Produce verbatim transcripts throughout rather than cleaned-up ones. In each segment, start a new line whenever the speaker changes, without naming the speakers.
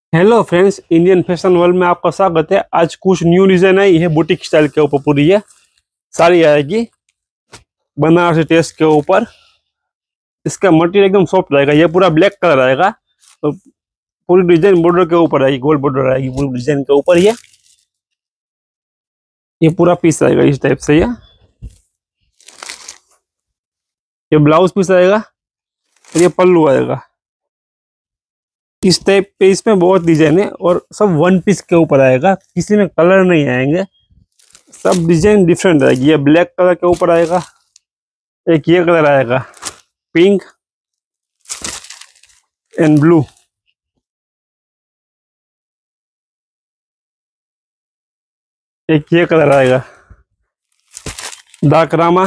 Hello friends, Indian fashion world में आपका स्वागत है। आज कुछ न्यू डिजाइन आई है बुटीक स्टाइल के ऊपर। पूरी है साड़ी आएगी बनारसी टेस्ट के ऊपर। इसका मटेरियल एकदम सॉफ्ट रहेगा। ये पूरा ब्लैक कलर आएगा तो पूरी डिजाइन बॉर्डर के ऊपर आएगी, गोल्ड बॉर्डर आएगी पूरी डिजाइन के ऊपर। ये ये पूरा पीस आएगा इस टाइप से। ये ये ब्लाउज पीस आएगा और ये पल्लू आएगा इस टाइप पे। इसमें बहुत डिजाइन है और सब वन पीस के ऊपर आएगा, किसी में कलर नहीं आएंगे, सब डिजाइन डिफरेंट आएगी। ये ब्लैक कलर के ऊपर आएगा, एक ये कलर आएगा पिंक एंड ब्लू, एक ये कलर आएगा डार्क रामा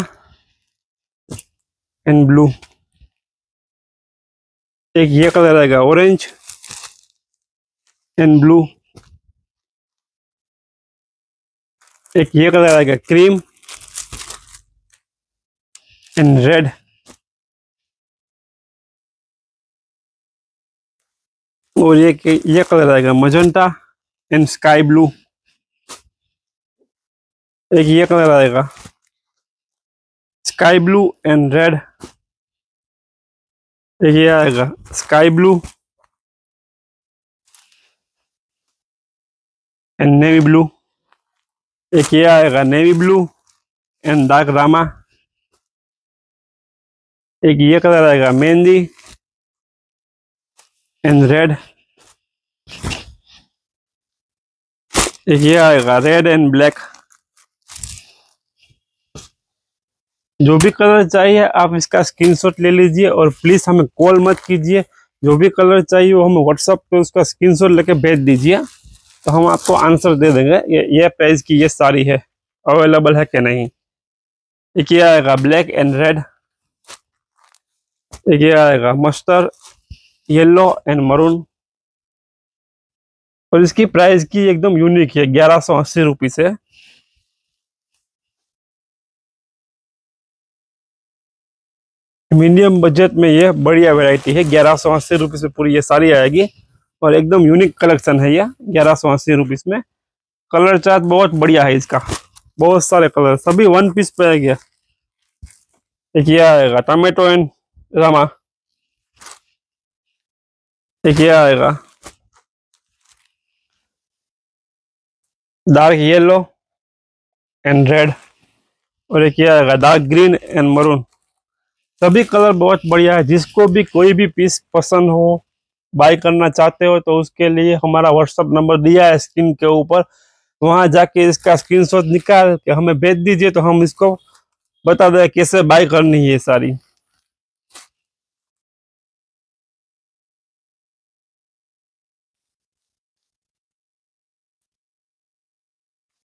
एंड ब्लू, एक ये कलर आएगा ऑरेंज एंड ब्लू, एक ये कलर आएगा क्रीम एंड रेड, और ये ये कलर आएगा मजेंटा एंड स्काई ब्लू, एक ये कलर आएगा स्काई ब्लू एंड रेड, एक ये आएगा sky blue and navy blue, एक ये आएगा नेवी ब्लू एंड डार्क रामा, एक ये कलर आएगा मेहंदी एंड रेड, एक ये आएगा रेड एंड ब्लैक। जो भी कलर चाहिए आप इसका स्क्रीनशॉट ले लीजिए और प्लीज हमें कॉल मत कीजिए। जो भी कलर चाहिए वो हमें व्हाट्सएप पे उसका स्क्रीनशॉट लेके भेज दीजिए तो हम आपको आंसर दे देंगे ये ये प्राइस की ये साड़ी है, अवेलेबल है कि नहीं। एक ये आएगा ब्लैक एंड रेड, एक ये आएगा मस्टर्ड येलो एंड मरून, और इसकी प्राइस की एकदम यूनिक है, ग्यारह सौ अस्सी रुपीज है। मीडियम बजट में ये बढ़िया वैरायटी है, ग्यारह सौ अस्सी रुपीज में पूरी ये साड़ी आएगी और एकदम यूनिक कलेक्शन है ये ग्यारह सौ अस्सी रुपीज में। कलर चार्ट बहुत बढ़िया है इसका, बहुत सारे कलर सभी वन पीस पे आ गया। एक ये आएगा टमेटो एंड रामा, एक ये आएगा डार्क येलो एंड रेड, और एक ये आएगा डार्क ग्रीन एंड मरून। सभी कलर बहुत बढ़िया है। जिसको भी कोई भी पीस पसंद हो, बाय करना चाहते हो तो उसके लिए हमारा व्हाट्सएप नंबर दिया है स्क्रीन के ऊपर, वहां जाके इसका स्क्रीनशॉट निकाल के हमें भेज दीजिए तो हम इसको बता दें कैसे बाय करनी है ये सारी।